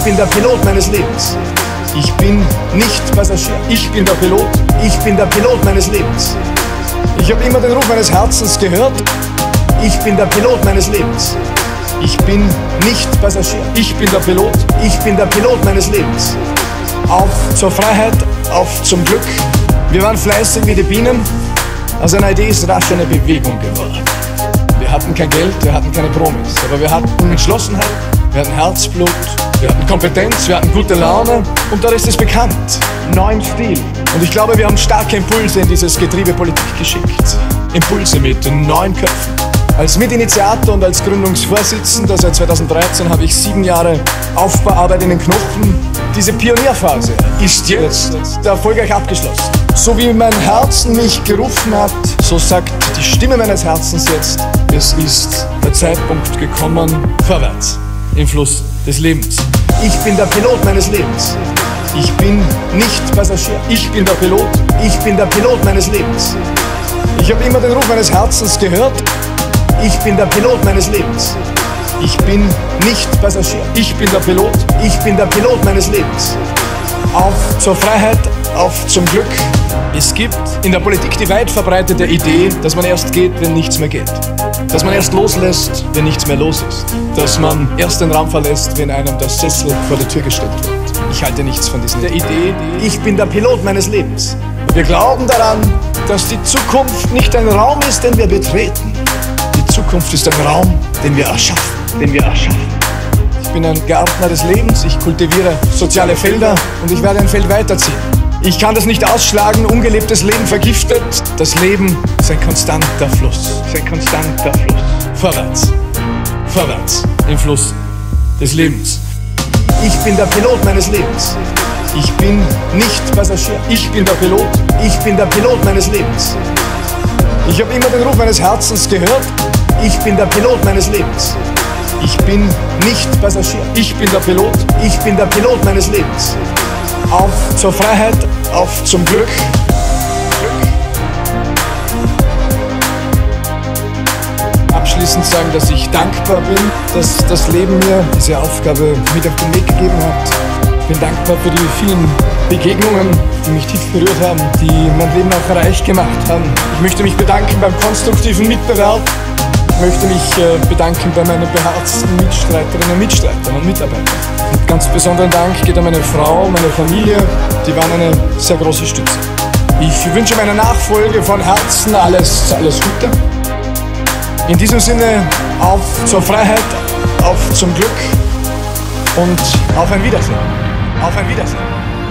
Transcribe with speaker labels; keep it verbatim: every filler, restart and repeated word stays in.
Speaker 1: bin der Pilot meines Lebens. Ich bin nicht Passagier. Ich bin der Pilot. Ich bin der Pilot meines Lebens. Ich habe immer den Ruf meines Herzens gehört. Ich bin der Pilot meines Lebens. Ich bin nicht Passagier. Ich bin der Pilot. Ich bin der Pilot meines Lebens. Auf zur Freiheit, auf zum Glück. Wir waren fleißig wie die Bienen. Aus einer Idee ist rasch eine Bewegung geworden. Wir hatten kein Geld, wir hatten keine Promis, aber wir hatten Entschlossenheit, wir hatten Herzblut, wir hatten Kompetenz, wir hatten gute Laune und der Rest ist bekannt. Neuen Stil. Und ich glaube, wir haben starke Impulse in dieses Getriebe Politik geschickt. Impulse mit neuen Köpfen. Als Mitinitiator und als Gründungsvorsitzender seit zweitausenddreizehn habe ich sieben Jahre Aufbauarbeit in den Knochen. Diese Pionierphase ist jetzt erfolgreich abgeschlossen. So wie mein Herzen mich gerufen hat, so sagt die Stimme meines Herzens jetzt, es ist der Zeitpunkt gekommen, vorwärts, im Fluss des Lebens. Ich bin der Pilot meines Lebens. Ich bin nicht Passagier. Ich bin der Pilot. Ich bin der Pilot meines Lebens. Ich habe immer den Ruf meines Herzens gehört. Ich bin der Pilot meines Lebens. Ich bin nicht Passagier. Ich bin der Pilot. Ich bin der Pilot meines Lebens. Auf zur Freiheit, auf zum Glück. Es gibt in der Politik die weit verbreitete Idee, dass man erst geht, wenn nichts mehr geht. Dass man erst loslässt, wenn nichts mehr los ist. Dass man erst den Raum verlässt, wenn einem der Sessel vor der Tür gestellt wird. Ich halte nichts von dieser Idee. Ich bin der Pilot meines Lebens. Wir glauben daran, dass die Zukunft nicht ein Raum ist, den wir betreten. Die Zukunft ist ein Raum, den wir erschaffen. Den wir erschaffen. Ich bin ein Gärtner des Lebens, ich kultiviere soziale Felder und ich werde ein Feld weiterziehen. Ich kann das nicht ausschlagen, ungelebtes Leben vergiftet. Das Leben ist ein konstanter Fluss. Ist ein konstanter Fluss. Vorwärts. Vorwärts. Im Fluss des Lebens. Ich bin der Pilot meines Lebens. Ich bin nicht Passagier. Ich bin der Pilot. Ich bin der Pilot meines Lebens. Ich habe immer den Ruf meines Herzens gehört. Ich bin der Pilot meines Lebens. Ich bin nicht Passagier. Ich bin der Pilot. Ich bin der Pilot meines Lebens. Auf zur Freiheit, auf zum Glück. Abschließend sagen, dass ich dankbar bin, dass das Leben mir diese Aufgabe mit auf den Weg gegeben hat. Ich bin dankbar für die vielen Begegnungen, die mich tief berührt haben, die mein Leben auch reich gemacht haben. Ich möchte mich bedanken beim konstruktiven Mitbewerb. Ich möchte mich bedanken bei meinen beherzten Mitstreiterinnen und Mitstreitern und Mitarbeitern. Und ganz besonderen Dank geht an meine Frau, meine Familie, die waren eine sehr große Stütze. Ich wünsche meiner Nachfolge von Herzen alles, alles Gute. In diesem Sinne auf zur Freiheit, auf zum Glück und auf ein Wiedersehen. Auf ein Wiedersehen.